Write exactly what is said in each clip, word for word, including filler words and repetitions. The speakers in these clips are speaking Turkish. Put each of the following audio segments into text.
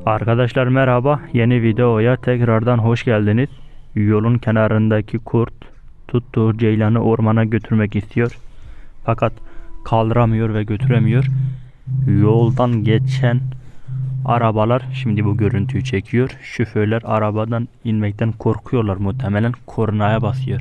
Arkadaşlar merhaba. Yeni videoya tekrardan hoş geldiniz. Yolun kenarındaki kurt tuttuğu ceylanı ormana götürmek istiyor. Fakat kaldıramıyor ve götüremiyor. Yoldan geçen arabalar şimdi bu görüntüyü çekiyor. Şoförler arabadan inmekten korkuyorlar, muhtemelen kornaya basıyor.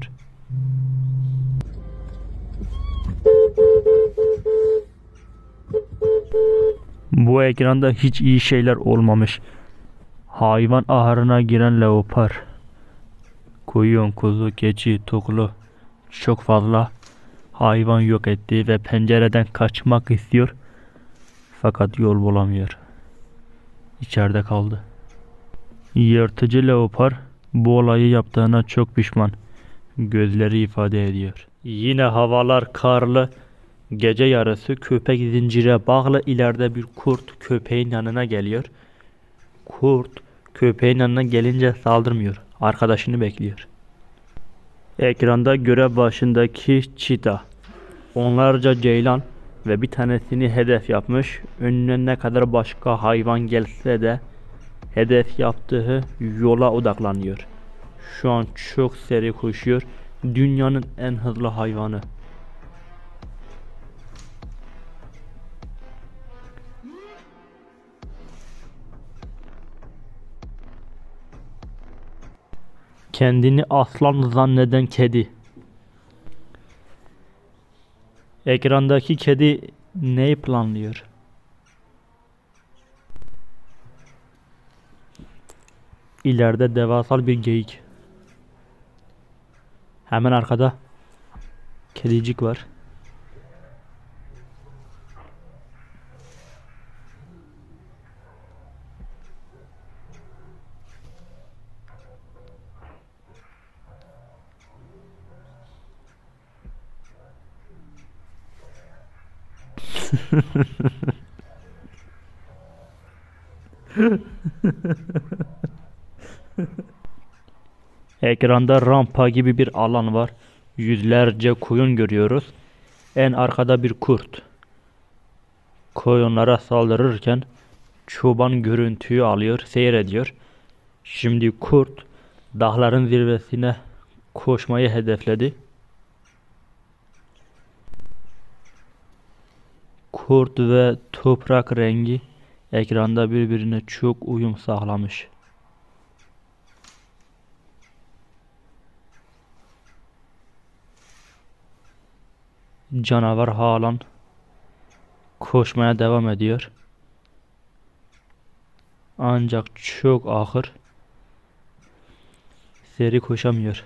Bu ekranda hiç iyi şeyler olmamış. Hayvan ahırına giren leopar, koyun, kuzu, keçi, toklu çok fazla hayvan yok etti ve pencereden kaçmak istiyor. Fakat yol bulamıyor. İçeride kaldı. Yırtıcı leopar bu olayı yaptığına çok pişman. Gözleri ifade ediyor. Yine havalar karlı. Gece yarısı köpek zincire bağlı, ileride bir kurt köpeğin yanına geliyor. Kurt köpeğin yanına gelince saldırmıyor. Arkadaşını bekliyor. Ekranda görev başındaki çita onlarca ceylan ve bir tanesini hedef yapmış. Önüne ne kadar başka hayvan gelse de hedef yaptığı yola odaklanıyor. Şu an çok seri koşuyor. Dünyanın en hızlı hayvanı. Kendini aslan zanneden kedi. Ekrandaki kedi neyi planlıyor? İleride devasal bir geyik. Hemen arkada kedicik var. Ekranda rampa gibi bir alan var. Yüzlerce koyun görüyoruz. En arkada bir kurt. Koyunlara saldırırken çoban görüntüyü alıyor, seyrediyor. Şimdi kurt dağların zirvesine koşmayı hedefledi. Kurt ve toprak rengi ekranda birbirine çok uyum sağlamış. Canavar halen koşmaya devam ediyor. Ancak çok ağır. Seri koşamıyor.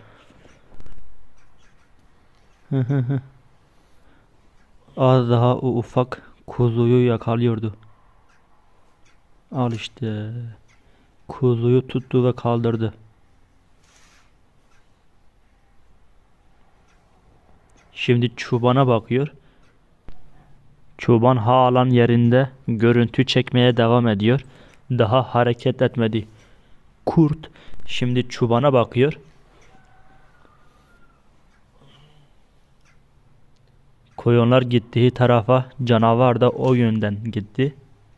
Az daha o ufak kuzuyu yakalıyordu. Al işte. Kuzuyu tuttu ve kaldırdı. Şimdi çobana bakıyor. Çoban halen yerinde görüntü çekmeye devam ediyor. Daha hareket etmedi. Kurt şimdi çobana bakıyor. Koyunlar gittiği tarafa, canavar da o yönden gitti.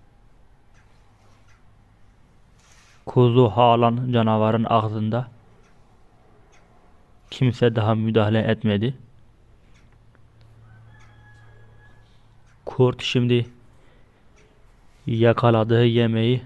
Kuzu halen canavarın ağzında. Kimse daha müdahale etmedi. Kurt şimdi yakaladığı yemeği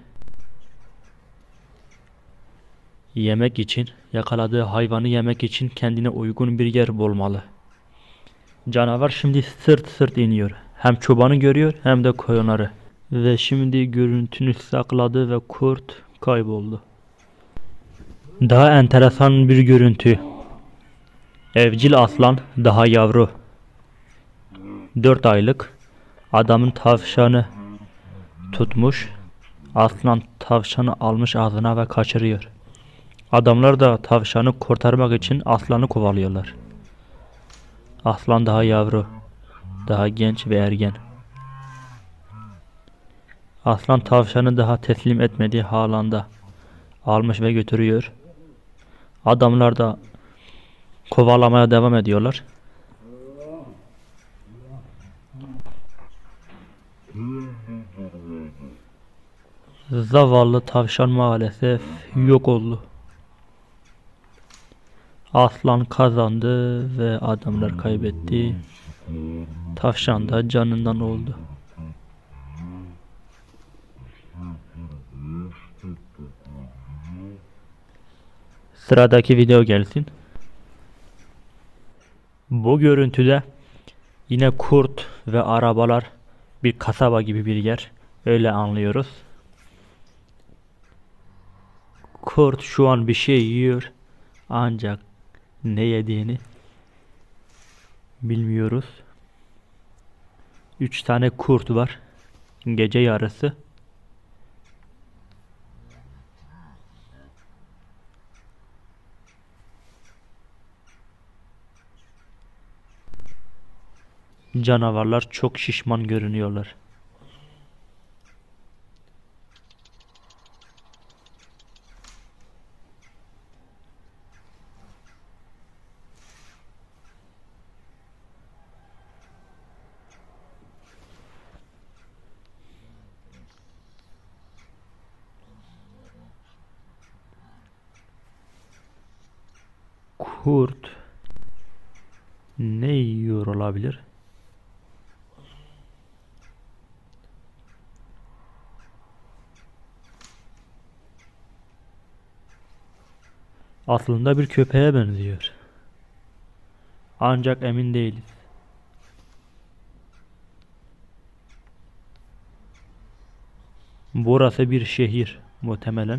yemek için, yakaladığı hayvanı yemek için kendine uygun bir yer bulmalı. Canavar şimdi sırt sırt iniyor. Hem çobanı görüyor hem de koyunları. Ve şimdi görüntünü sakladı ve kurt kayboldu. Daha enteresan bir görüntü. Evcil aslan daha yavru. dört aylık. Adamın tavşanı tutmuş. Aslan tavşanı almış ağzına ve kaçırıyor. Adamlar da tavşanı kurtarmak için aslanı kovalıyorlar. Aslan daha yavru. Daha genç ve ergen. Aslan tavşanı daha teslim etmedi, halen de almış ve götürüyor. Adamlar da kovalamaya devam ediyorlar. Zavallı tavşan maalesef yok oldu. Aslan kazandı ve adamlar kaybetti. Tavşan da canından oldu. Sıradaki video gelsin. Bu görüntüde yine kurt ve arabalar, bir kasaba gibi bir yer. Öyle anlıyoruz. Kurt şu an bir şey yiyor. Ancak ne yediğini bilmiyoruz. Üç tane kurt var. Gece yarısı. Canavarlar çok şişman görünüyorlar. Kurt ne yiyor olabilir? Aslında bir köpeğe benziyor. Ancak emin değiliz. Burası bir şehir muhtemelen.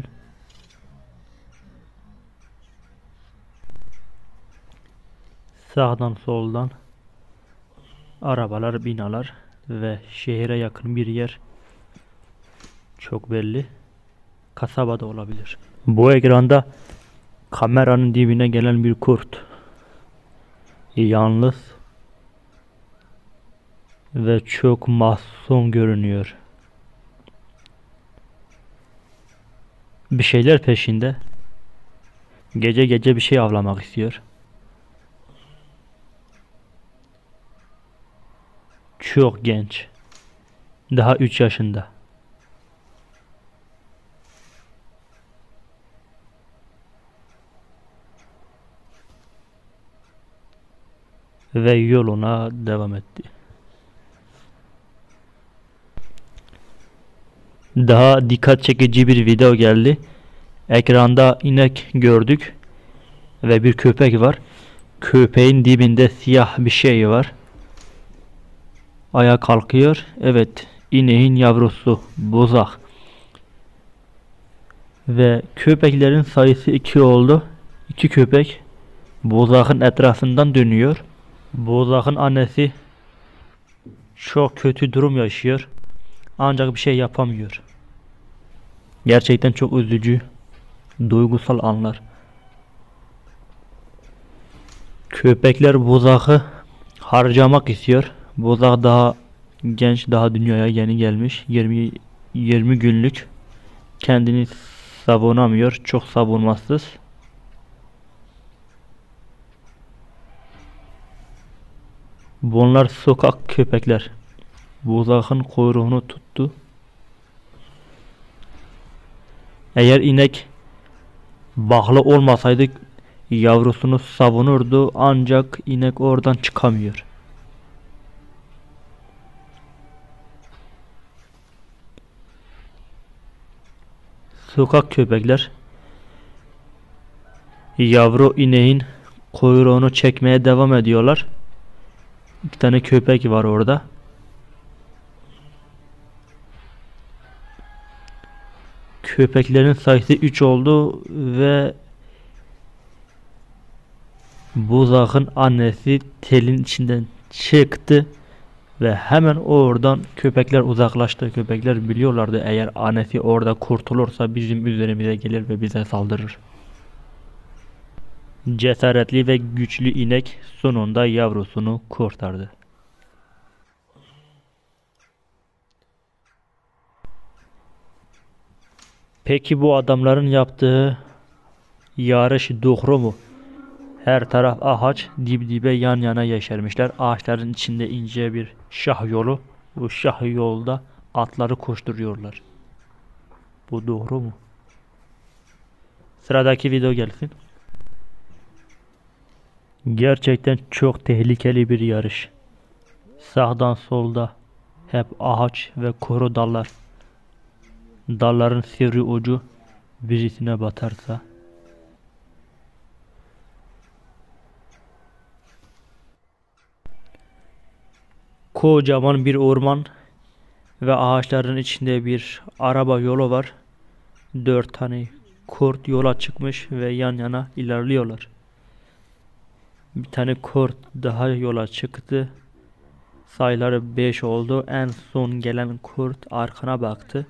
Sağdan soldan arabalar, binalar ve şehire yakın bir yer. Çok belli. Kasaba da olabilir. Bu ekranda kameranın dibine gelen bir kurt. Yalnız ve çok masum görünüyor. Bir şeyler peşinde. Gece gece bir şey avlamak istiyor. Çok genç. Daha üç yaşında. Ve yoluna devam etti. Daha dikkat çekici bir video geldi. Ekranda inek gördük ve bir köpek var. Köpeğin dibinde siyah bir şey var. Ayağa kalkıyor. Evet, ineğin yavrusu bozak. Ve köpeklerin sayısı iki oldu. İki köpek bozakın etrafından dönüyor. Bozakın annesi çok kötü durum yaşıyor. Ancak bir şey yapamıyor. Gerçekten çok üzücü, duygusal anlar. Köpekler bozakı harcamak istiyor. Bozak daha genç, daha dünyaya yeni gelmiş. yirmi yirmi günlük. Kendini savunamıyor. Çok savunmasız. Bunlar sokak köpekler. Bozakın kuyruğunu tuttu. Eğer inek bağlı olmasaydı yavrusunu savunurdu, ancak inek oradan çıkamıyor. Sokak köpekler yavru ineğin kuyruğunu çekmeye devam ediyorlar. İki tane köpek var orada. Köpeklerin sayısı üç oldu ve buzağın annesi telin içinden çıktı ve hemen oradan köpekler uzaklaştı. Köpekler biliyorlardı, eğer annesi orada kurtulursa bizim üzerimize gelir ve bize saldırır. Cesaretli ve güçlü inek sonunda yavrusunu kurtardı. Peki bu adamların yaptığı yarış doğru mu? Her taraf ağaç, dip dibe yan yana yeşermişler. Ağaçların içinde ince bir şah yolu. Bu şah yolda atları koşturuyorlar. Bu doğru mu? Sıradaki video gelsin. Gerçekten çok tehlikeli bir yarış. Sağdan solda hep ağaç ve kuru dallar. Dalların sivri ucu birisine batarsa. Kocaman bir orman ve ağaçların içinde bir araba yolu var. Dört tane kurt yola çıkmış ve yan yana ilerliyorlar. Bir tane kurt daha yola çıktı. Sayıları beş oldu. En son gelen kurt arkana baktı.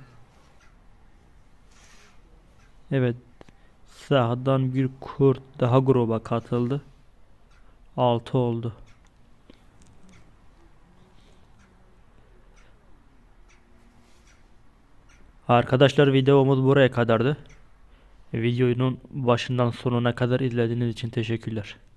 Evet. Sağdan bir kurt daha gruba katıldı. altı oldu. Arkadaşlar videomuz buraya kadardı. Videonun başından sonuna kadar izlediğiniz için teşekkürler.